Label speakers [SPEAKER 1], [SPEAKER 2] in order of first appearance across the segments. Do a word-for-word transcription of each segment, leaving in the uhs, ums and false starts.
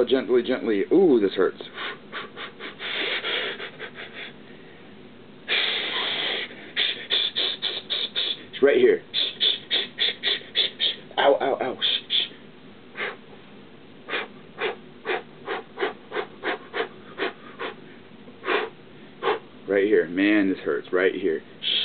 [SPEAKER 1] Oh, gently, gently. Ooh, this hurts. It's right here. Ow, ow, ow. Right here. Man, this hurts. Right here.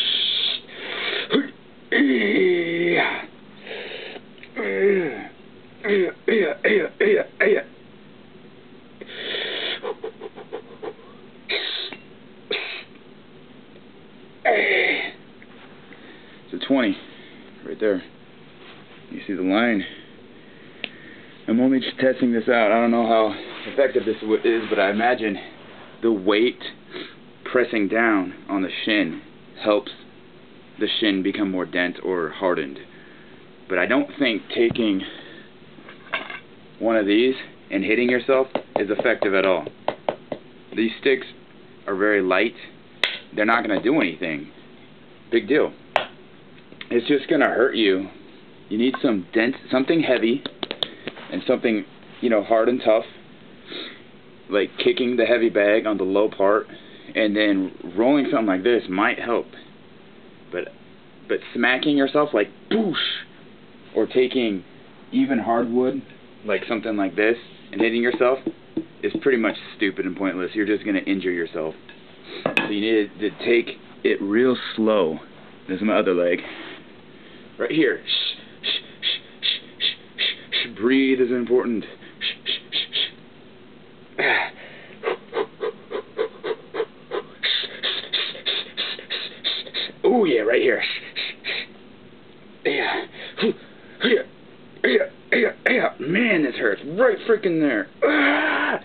[SPEAKER 1] It's a twenty right there. You see the line? I'm only just testing this out. I don't know how effective this is, but I imagine the weight pressing down on the shin helps the shin become more dense or hardened. But I don't think taking one of these and hitting yourself is effective at all. These sticks are very light. They're not going to do anything. Big deal. It's just going to hurt you. You need some dense, something heavy and something, you know, hard and tough, like kicking the heavy bag on the low part, and then rolling something like this might help. But but smacking yourself like boosh, or taking even hardwood, like something like this, and hitting yourself is pretty much stupid and pointless. You're just going to injure yourself. So you need to take it real slow. This is my other leg. Right here. Shh, shh, shh, shh, shh, shh, shh. Breathe is important. Shh, shh, shh, shh. Ah. Oh yeah, right here. Yeah. Yeah. Yeah. Yeah. Yeah. Man, this hurts. Right freaking there. Ah.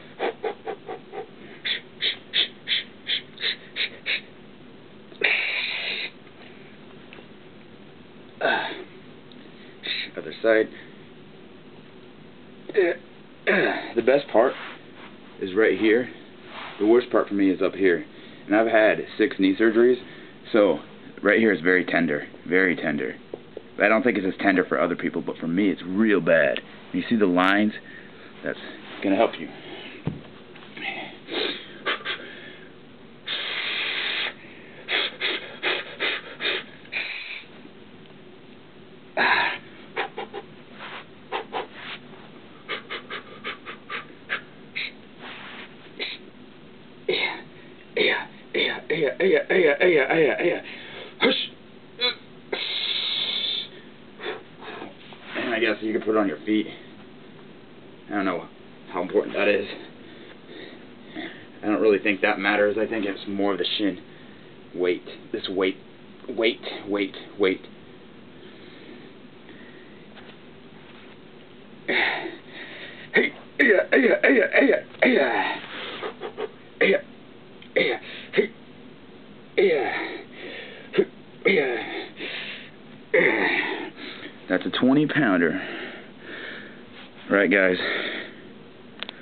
[SPEAKER 1] Uh, other side. Uh, uh, the best part is right here. The worst part for me is up here. And I've had six knee surgeries, so right here is very tender. Very tender. I don't think it's as tender for other people, but for me it's real bad. You see the lines? That's going to help you. Yeah, yeah, yeah, yeah, yeah, yeah, yeah, yeah. Hush. And I guess you can put it on your feet. I don't know how important that is. I don't really think that matters. I think it's more of the shin. Weight. This weight. Weight, weight, weight. Hey, yeah, yeah, yeah, yeah, yeah. Yeah. Yeah, yeah, yeah, yeah. That's a twenty pounder. Right, guys.